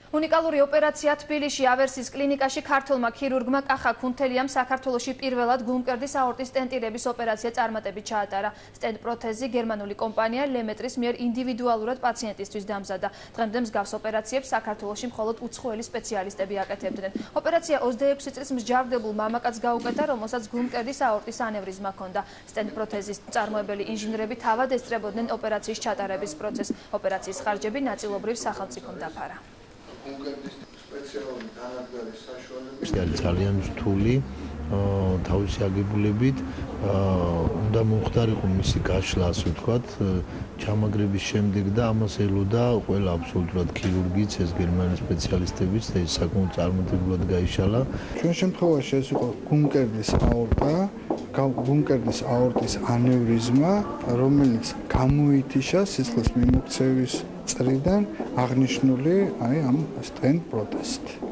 უნიკალური ოპერაცია თბილისში ავერსის კლინიკაში ქართველმა ქირურგმა კახა ქუნთელიამ საქართველოში პირველად გულმკერდის აორტის სტენტირების ოპერაცია წარმატებით ჩაატარა. სტენტ პროთეზი გერმანული კომპანია ლემეტრის მიერ ინდივიდუალურად პაციენტისთვის დამზადდა. დღემდე მსგავს ოპერაციებს საქართველოში მხოლოდ უცხოელი სპეციალისტები აკეთებდნენ. ოპერაცია 26 წლის მსჯავრდებულ მამაკაცს გაუკეთა, რომელსაც გულმკერდის აორტის ანევრიზმა ჰქონდა. სტენტ პროთეზის მწარმოებელი ინჟინრები თავად ესწრებოდნენ ოპერაციის ჩატარების პროცესს. ოპერაციის ხარჯები ნაწილობრივ სახელმწიფომ დაფარა. ძალიან რთული თავისი აგებულებით უნდა მომხდარიყო მისი გაშლა, ასე ვთქვათ, ჩამაგრების შემდეგ და ამას ელოდა ყველა აბსოლუტურად ქირურგიც, ეს გერმანელი სპეციალისტებიც და ეს საკმაოდ წარმატებულად გაიშალა. ჩვენ შემთხვევაში ეს იყო გულმკერდის აორტა, გულმკერდის აორტის ანევრიზმა, რომელიც გამოითიშა სისხლის მიმოქცევის წრიდან აღნიშნული ამ სტენტ პროთეზით.